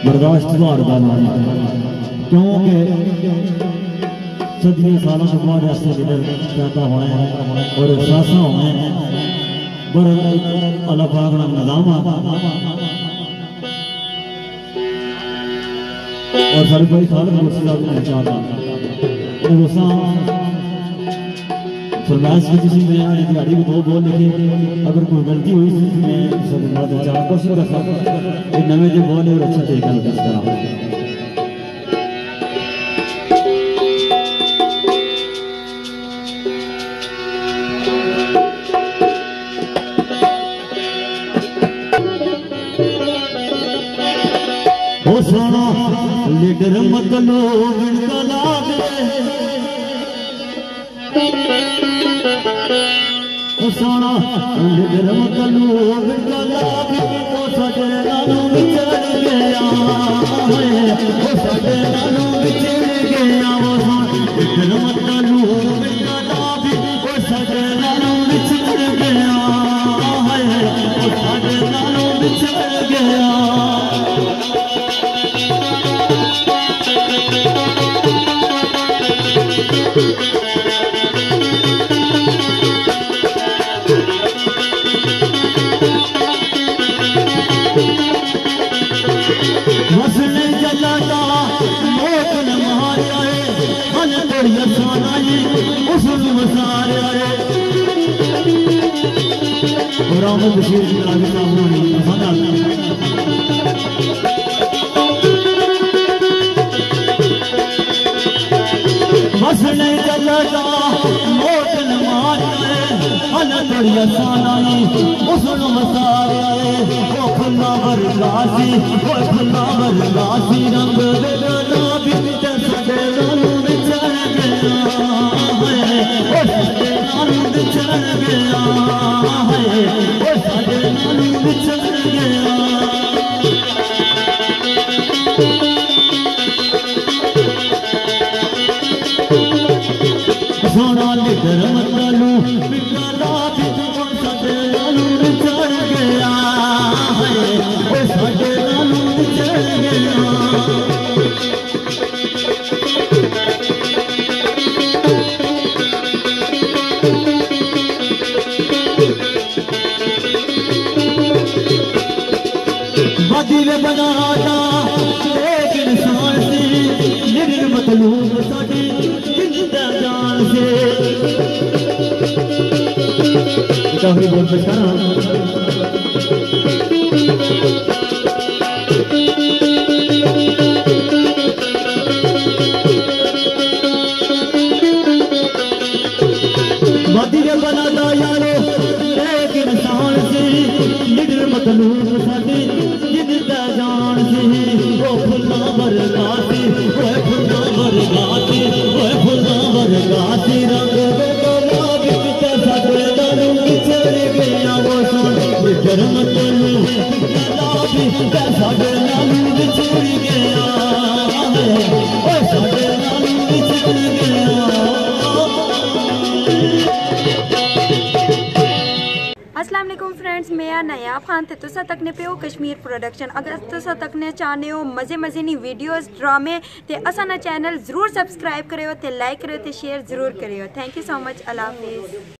बर्दाश्त का नाम क्योंकि सदियों सालों के बाद ऐसे लीडर पैदा हुए हैं और शासन हुए हैं पर अल्लाह पाक का निज़ाम और सारे भाई खालिद मुर्शिद साहब ने चाहा फरमाइश की थी मैं दिहाड़ी को दो बोल लिखे अगर कोई गलती हुई थी मैं सब बात चाह कोशिश कर सकता ये नवे जो बोले और अच्छा तरीका पेश करा ओ सोना लीडर मतलो विनका लागे ओ सोना लीडर मतलो विनका लागे ओ सजे नानू विचड़ गया है ओ सजे नानू विचड़ गया वो लीडर मतलो विनका लागे ओ सजे नानू विचड़ गया है ओ सजे नानू विचड़ गया बशीर की आगे बस नहीं चलता मोटन मारे हन बढ़िया सानाई उसन मसारे वो फुल्ला वरगासी रंग बेगना बिच सदे नानू विचड़ गया है ओ सदे नानू विचड़ गया है ओ सदे नानू विचड़ गया सोना लीडर मतलू बिगला बिच सदे नानू विचड़ गया है ओ सदे नानू विचड़ गया बदले बनाना एक इंसान से लीडर मतलूब साडी जिंदा जान से काफी बोल पे करा बदले बनाना यारो एक इंसान से लीडर मतलूब साडी जिंदा जान से वो फुल्ला वरगासी वो फुल्ला वरगासी वो फुल्ला वरगासी रंग बेगना बिच सदे नानू विचड़ गया वो लीडर मतलू बिच सदे नानू विचड़ गया है ओ सदे नानू विचड़ गया। अस्सलाम वालेकुम फ्रेंड्स, मैं नयाब खान थे तुसा तकने पे हो कश्मीर प्रोडक्शन। अगर तुसा तकने चाहने हो मज़े नी वीडियोस ड्रामे ते असा ना चैनल ज़रूर सब्सक्राइब करो ते लाइक करो ते शेयर ज़रूर करो। Thank you so much. अल्लाह हाफिज़।